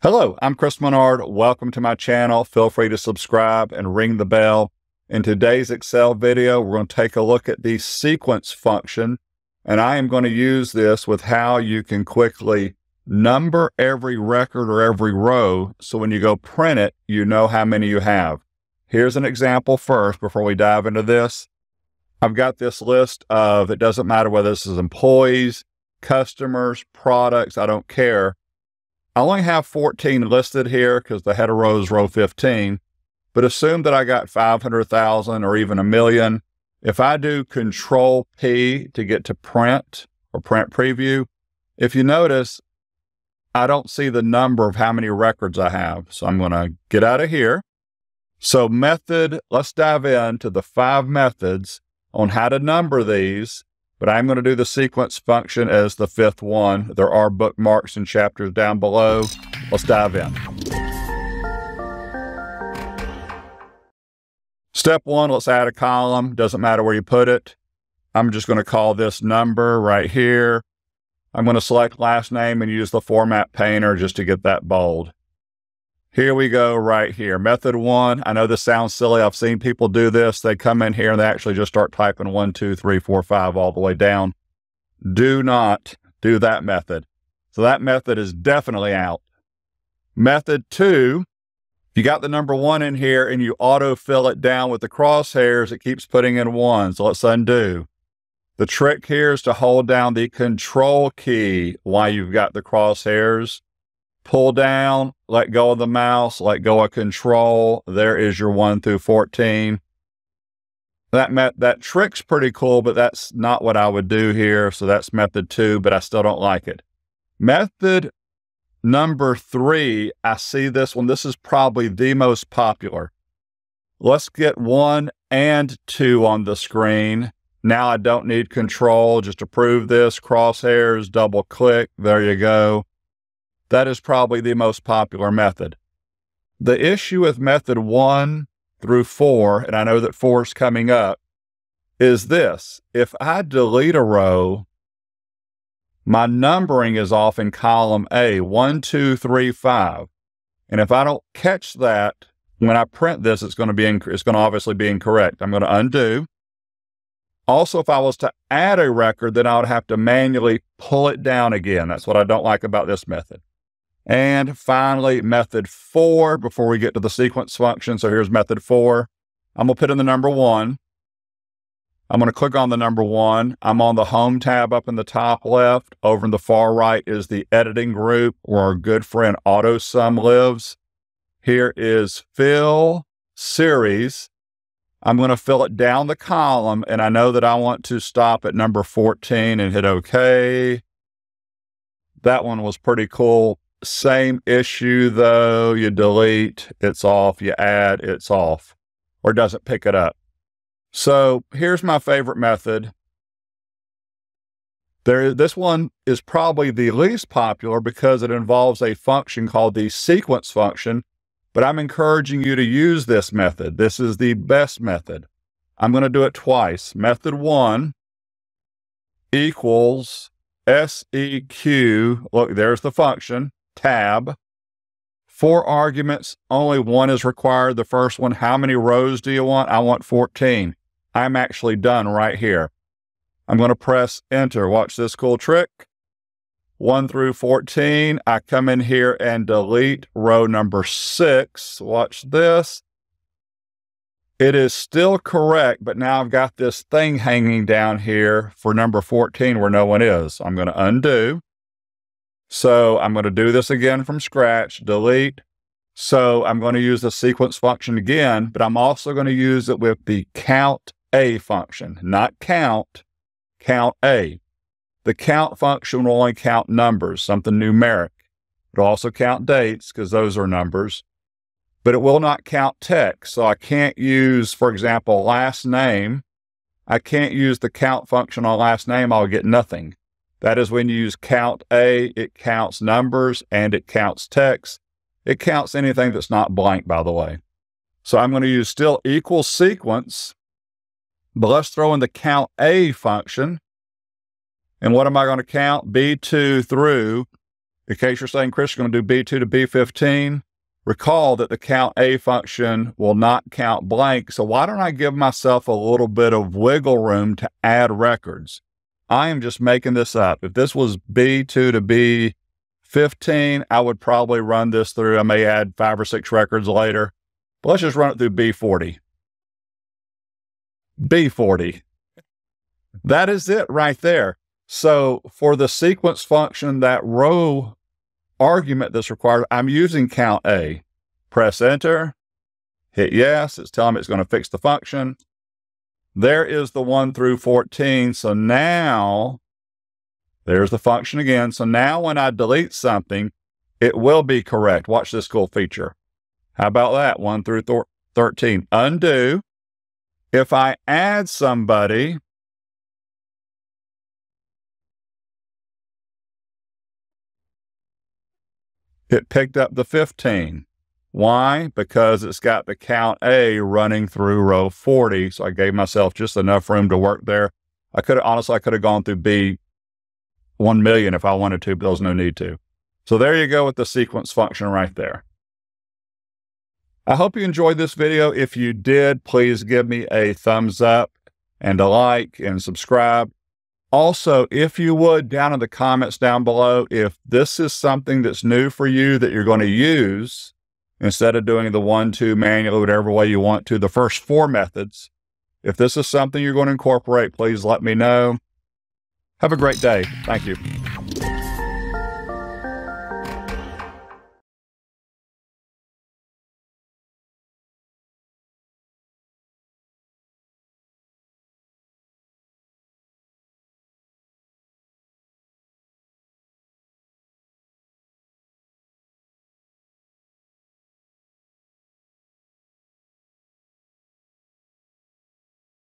Hello, I'm Chris Menard. Welcome to my channel. Feel free to subscribe and ring the bell. In today's Excel video, we're going to take a look at the sequence function, and I am going to use this with how you can quickly number every record or every row, so when you go print it, you know how many you have. Here's an example first before we dive into this. I've got this list of, it doesn't matter whether this is employees, customers, products, I don't care. I only have 14 listed here because the header row is row 15, but assume that I got 500,000 or even 1,000,000. If I do Control P to get to print or print preview, if you notice, I don't see the number of how many records I have. So I'm going to get out of here. So method, let's dive into the 5 methods on how to number these. But I'm going to do the sequence function as the 5th one. There are bookmarks and chapters down below. Let's dive in. Step 1, let's add a column. Doesn't matter where you put it. I'm just going to call this number right here. I'm going to select last name and use the format painter just to get that bold. Here we go right here. Method 1. I know this sounds silly. I've seen people do this. They come in here and they actually just start typing 1, 2, 3, 4, 5 all the way down. Do not do that method. So that method is definitely out. Method 2, if you got the number 1 in here and you auto-fill it down with the crosshairs, it keeps putting in 1. So let's undo. The trick here is to hold down the Control key while you've got the crosshairs. Pull down, let go of the mouse, let go of Control. There is your 1 through 14. That trick's pretty cool, but that's not what I would do here. So that's method 2, but I still don't like it. Method number 3, I see this one. This is probably the most popular. Let's get 1 and 2 on the screen. Now I don't need Control. Just to prove this, crosshairs, double click. There you go. That is probably the most popular method. The issue with method 1 through 4, and I know that 4 is coming up, is this. If I delete a row, my numbering is off in column A, 1, 2, 3, 5. And if I don't catch that, when I print this, it's going to obviously be incorrect. I'm going to undo. Also, if I was to add a record, then I would have to manually pull it down again. That's what I don't like about this method. And finally, method 4, before we get to the sequence function. So here's method 4. I'm going to put in the number 1. I'm going to click on the number 1. I'm on the Home tab up in the top left. Over in the far right is the editing group where our good friend AutoSum lives. Here is Fill Series. I'm going to fill it down the column, and I know that I want to stop at number 14 and hit OK. That one was pretty cool. Same issue though, you delete, it's off, you add, it's off, or doesn't pick it up. So here's my favorite method. This one is probably the least popular because it involves a function called the sequence function, but I'm encouraging you to use this method. This is the best method. I'm going to do it twice. Method 1 equals SEQ, look, there's the function. Tab, 4 arguments, only 1 is required. The first one, how many rows do you want? I want 14. I'm actually done right here. I'm going to press enter. Watch this cool trick. 1 through 14. I come in here and delete row number 6. Watch this. It is still correct, but now I've got this thing hanging down here for number 14 where no one is. I'm going to undo. So I'm going to do this again from scratch, delete. So I'm going to use the sequence function again, but I'm also going to use it with the count A function, not count, count A. The count function will only count numbers, something numeric. It'll also count dates because those are numbers, but it will not count text. So I can't use, for example, last name. I can't use the count function on last name. I'll get nothing. That is when you use count A, it counts numbers and it counts text. It counts anything that's not blank, by the way. So I'm going to use still equals sequence, but let's throw in the count A function. And what am I going to count? B2 through In case you're saying, Chris, you're going to do B2 to B15, recall that the count A function will not count blank. So why don't I give myself a little bit of wiggle room to add records? I am just making this up. If this was B2 to B15, I would probably run this through. I may add 5 or 6 records later, but let's just run it through B40. B40. That is it right there. So for the sequence function, that row argument that's required, I'm using count A. Press enter, hit yes. It's telling me it's going to fix the function. There is the 1 through 14. So now there's the function again. So now when I delete something, it will be correct. Watch this cool feature. How about that? 1 through 13. Undo. If I add somebody, it picked up the 15. Why? Because it's got the count A running through row 40. So I gave myself just enough room to work there. I could have gone through B 1 million if I wanted to, but there was no need to. So there you go with the sequence function right there. I hope you enjoyed this video. If you did, please give me a thumbs up and a like and subscribe. Also, if you would, down in the comments down below, if this is something that's new for you that you're going to use, instead of doing the 1-2 manually, whatever way you want to, the first 4 methods, if this is something you're going to incorporate, please let me know. Have a great day. Thank you.